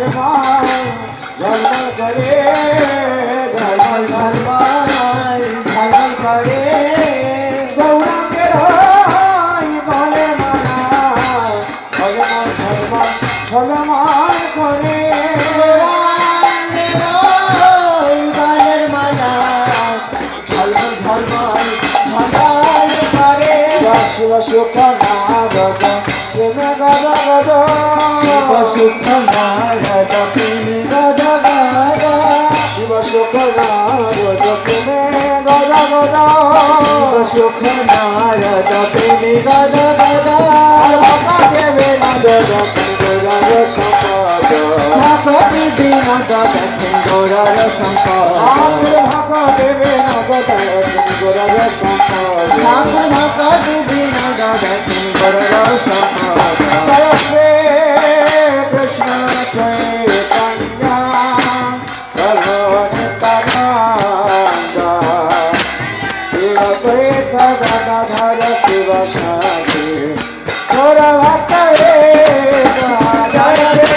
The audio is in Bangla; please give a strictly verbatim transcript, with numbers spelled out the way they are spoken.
ঝলমল ঝলমল করে ঝলমল ঝলমল ঝলমল করে গৌরাঙ্গের বলে মালা ঝলমল ঝলমল ঝলমল করে গৌরাঙ্গের মালা ঝলমল ঝলমল ঝলমল করে শিব সুখ নারদ প্রেমে গদ গদ শিব সুখ নারদ প্রেমে গদ গদ শিব সুখ নারদ প্রেমে গদ গদ শিব সুখ নারদ প্রেমে গদ গদ ভক্ত দেবে নদ দক্ষিণ গৌরার সম্পদ ভক্ত বিনোদ দক্ষিণ গৌরার সম্পদ ভক্ত দেবে নদ দক্ষিণ গৌরার সম্পদ ভক্ত বিনোদ দক্ষিণ গৌরার সম্পদ জয় শ্রী কৃষ্ণ চৈতন্য প্রভু নিত্যানন্দ শিব দ্বৈত গদাধর শিব সাধি গৌর ভক্ত জয়